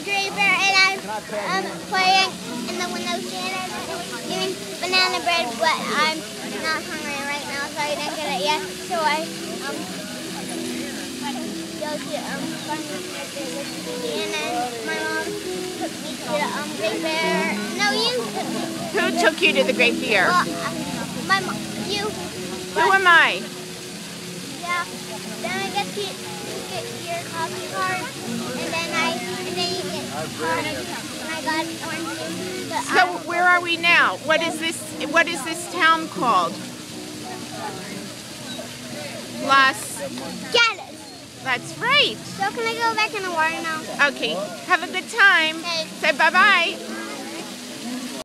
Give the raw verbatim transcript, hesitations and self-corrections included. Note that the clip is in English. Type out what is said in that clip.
gray bear, and I'm um, playing in the window stand and eating banana bread, but I'm not hungry right now, so I didn't get it yet. So I um go to um farmer's market with me, and then my mom took me to the um gray bear. No, you took me. Who took you to the Great Bear? Well, uh, my mom, you. Who am I? Yeah. Then I get to get your coffee card, and then I and then you get card, and I got orange juice. But So where are we now? What is this? What is this town called? Las. Gatos. That's right. So can I go back in the water now? Okay. Have a good time. Okay. Say bye bye.